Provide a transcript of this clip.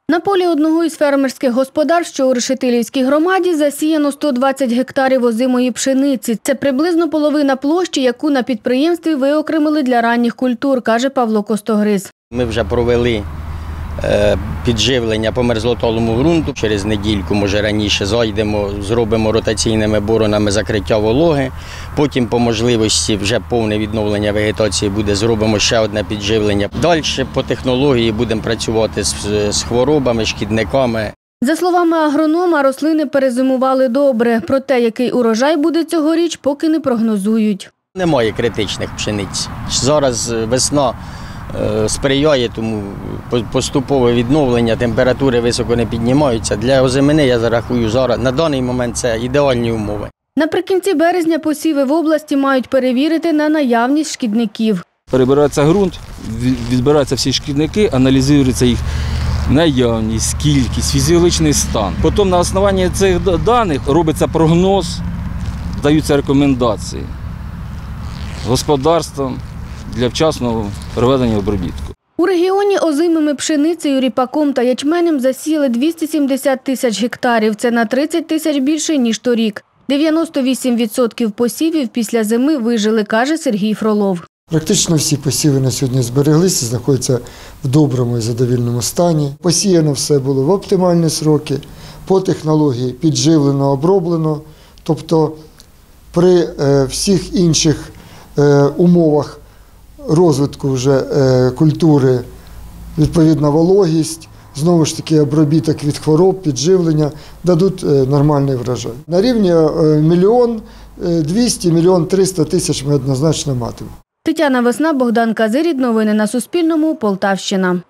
На полі одного із фермерських господарств, що у Решетилівській громаді, засіяно 120 гектарів озимої пшениці. Це приблизно половина площі, яку на підприємстві виокремили для ранніх культур, каже Павло Костогриз. Ми вже провели підживлення по мерзлотолому ґрунту. Через недільку, може раніше, зайдемо, зробимо ротаційними боронами закриття вологи. Потім по можливості вже повне відновлення вегетації буде, зробимо ще одне підживлення. Далі по технології будемо працювати з хворобами, шкідниками. За словами агронома, рослини перезимували добре. Проте, який урожай буде цьогоріч, поки не прогнозують. Немає критичних пшениць. Зараз весна сприяє, тому поступове відновлення, температури високо не піднімаються. Для озимини, я зарахую, зараз на даний момент це ідеальні умови. Наприкінці березня посіви в області мають перевірити на наявність шкідників. Перебирається ґрунт, відбираються всі шкідники, аналізується їх наявність, кількість, фізіологічний стан. Потім на основанні цих даних робиться прогноз, даються рекомендації господарствам для вчасного проведення обробітку. У регіоні озимими пшеницею, ріпаком та ячменем засіяли 270 тисяч гектарів. Це на 30 тисяч більше, ніж торік. 98% посівів після зими вижили, каже Сергій Фролов. Практично всі посіви на сьогодні збереглися, знаходяться в доброму і задовільному стані. Посіяно все було в оптимальні сроки, по технології підживлено, оброблено. Тобто при всіх інших умовах розвитку вже культури, відповідна вологість, знову ж таки обробіток від хвороб, підживлення дадуть нормальний врожай. На рівні 1 200 000 – 1 300 000 ми однозначно матимемо. Тетяна Весна, Богдан Казирід. Новини на Суспільному. Полтавщина.